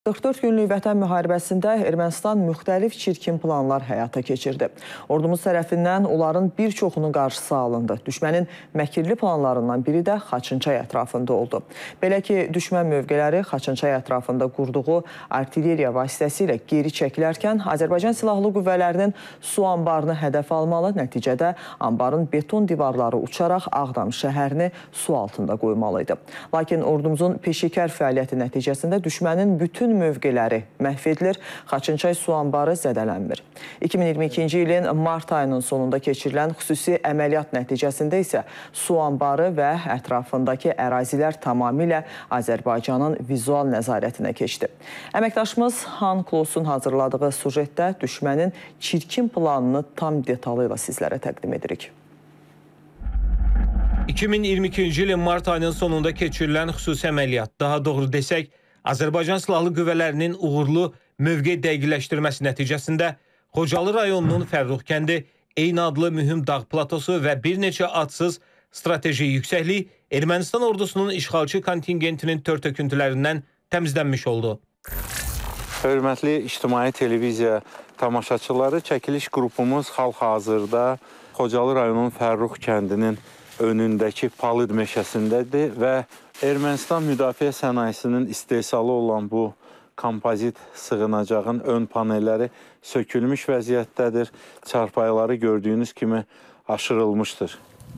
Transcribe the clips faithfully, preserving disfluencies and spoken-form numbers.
qırx dörd günlük vətən müharibəsində Ermənistan müxtəlif çirkin planlar həyata keçirdi. Ordumuz tərəfindən onların bir çoxunun qarşısı alındı. Düşmənin məkirli planlarından biri də Xaçınçay ətrafında oldu. Belə ki, düşmən mövqeləri Xaçınçay ətrafında qurduğu artilleriya vasitəsilə geri çəkilərkən Azərbaycan Silahlı Qüvvələrinin su anbarını hədəf almalı, nəticədə anbarın beton divarları uçaraq Ağdam şəhərini su altında qoymalıydı. Lakin ordumuzun peşəkar fəaliyyəti nəticəsində düşmənin bütün mövqeləri məhv edilir, Xaçınçay su anbarı zədələnmir. iki min iyirmi ikinci ilin mart ayının sonunda keçirilən xüsusi əməliyyat nəticəsində isə su anbarı və ətrafındakı ərazilər tamamilə Azərbaycanın vizual nəzarətinə keçdi. Əməkdaşımız Han Klosun hazırladığı sujetdə düşmənin çirkin planını tam detalı ilə sizlərə təqdim edirik. iki min iyirmi ikinci ilin mart ayının sonunda keçirilən xüsusi əməliyyat, daha doğru desək, Azərbaycan Silahlı Qüvvələrinin uğurlu mövqe dəqiqləşdirməsi nəticəsində Xocalı rayonunun Fərrux kəndi, eyni adlı mühüm dağ platosu və bir neçə adsız strateji yüksəklik Ermənistan ordusunun işğalçı kontingentinin tör-töküntülərindən təmizlənmiş oldu. Hörmətli ictimai televiziya tamaşaçıları, çəkiliş qrupumuz hal-hazırda Xocalı rayonunun Fərrux kəndinin önündəki palıd meşəsindədir və Ermənistan müdafiə sənayesinin istehsalı olan bu kompozit sığınacağın ön panelləri sökülmüş vəziyyətdədir. Çarpayıları gördüyünüz kimi aşırılmışdır.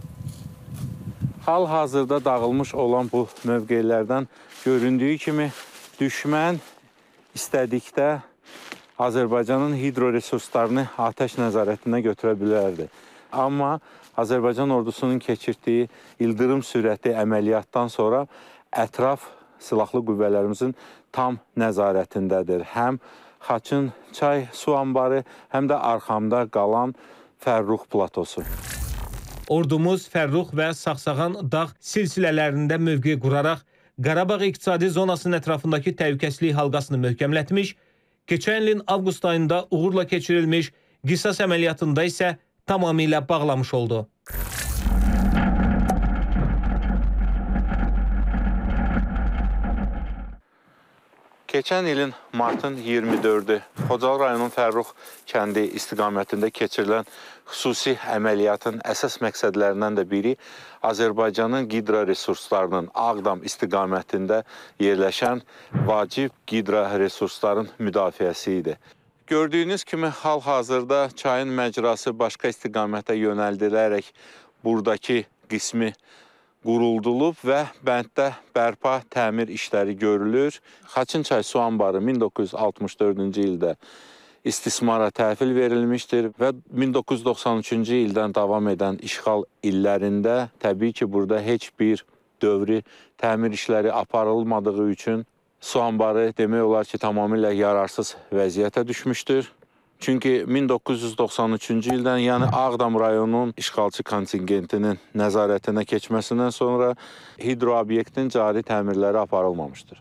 Hal-hazırda dağılmış olan bu mövqelərdən göründüyü kimi düşmən istədikdə Azərbaycanın hidroresurslarını atəş nəzarətinə götürə bilərdi. Amma Azərbaycan ordusunun keçirdiyi ildırım sürəti əməliyyatdan sonra ətraf silahlı qüvvələrimizin tam nəzarətindədir. Həm Xaçınçay su anbarı, həm də arxamda qalan Fərrux platosu. Ordumuz Fərrux və Saxsağan dağ silsilələrində mövqe quraraq Qarabağ iqtisadi zonasının ətrafındakı təhlükəsizlik halqasını möhkəmlətmiş, keçən ilin avqust ayında uğurla keçirilmiş qisas əməliyyatında isə tamamilə bağlamış oldu. Keçən ilin martın iyirmi dördü Xocalı rayonunun Fərrux kəndi istiqamətində keçirilən xüsusi əməliyyatın əsas məqsədlərindən də biri Azərbaycanın qidroresurslarının Ağdam istiqamətində yerləşən vacib qidroresursların müdafiəsi idi. Gördüyünüz kimi hal-hazırda çayın məcrası başqa istiqamətə yönəldilərək buradakı qismi quruldulub və bənddə bərpa, təmir işləri görülür. Xaçınçay su anbarı min doqquz yüz altmış dördüncü ildə istismara təhvil verilmişdir və min doqquz yüz doxsan üçüncü ildən davam edən işğal illərində təbii ki, burada heç bir dövrü təmir işləri aparılmadığı üçün su anbarı demək olar ki, tamamilə yararsız vəziyyətə düşmüşdür. Çünki min doqquz yüz doxsan üçüncü ildən, yəni Ağdam rayonunun işğalçı kontingentinin nəzarətinə keçməsindən sonra hidroobyektin cari təmirləri aparılmamışdır.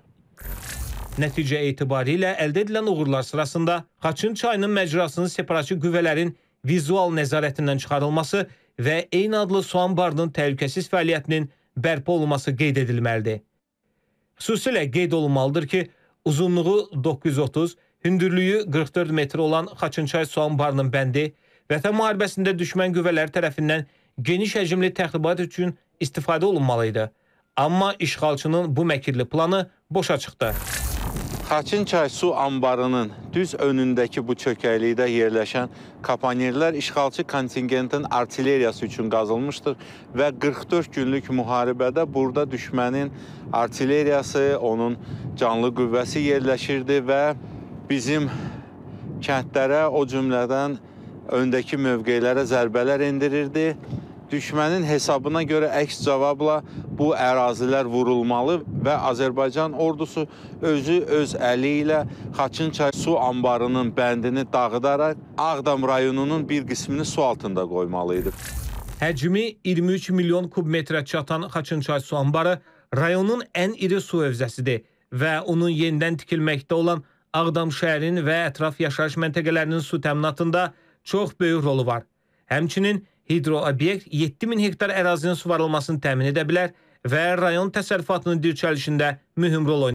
Nəticə etibarilə əldə edilən uğurlar sırasında Xaçınçayının məcrasının separatçı qüvvələrin vizual nəzarətindən çıxarılması və eyni adlı su anbarının təhlükəsiz fəaliyyətinin bərpa olunması qeyd edilməlidir. Xüsusilə qeyd olunmalıdır ki, uzunluğu doqquz yüz otuz, hündürlüyü qırx dörd metr olan Xaçınçay su anbarının bəndi vətən müharibəsində düşmən qüvvələri tərəfindən geniş həcmli təxribat üçün istifadə olunmalıydı. Amma işğalçının bu məkirli planı boşa çıxdı. Xaçınçay su anbarının düz önündəki bu çökəklikdə yerləşən kapanirlər işğalçı kontingentin artilleriyası üçün qazılmışdır və qırx dörd günlük müharibədə burada düşmənin artilleriyası, onun canlı qüvvəsi yerləşirdi və bizim kəndlərə, o cümlədən öndəki mövqelərə zərbələr endirirdi. Düşmənin hesabına görə əks cavabla bu ərazilər vurulmalı və Azərbaycan ordusu özü öz əli ilə Xaçınçay su anbarının bəndini dağıdaraq Ağdam rayonunun bir qismini su altında qoymalıydı. Həcmi iyirmi üç milyon kubmetrə çatan Xaçınçay su anbarı rayonun ən iri su hövzəsidir və onun yenidən tikilməkdə olan Ağdam şəhərinin və ətraf yaşayış məntəqələrinin su təminatında çox böyük rolu var. Həmçinin hidroobyekt yeddi min hektar ərazinin suvarılmasını təmin edə bilər və rayon təsərrüfatının dirçəlişində mühüm rol oynayır.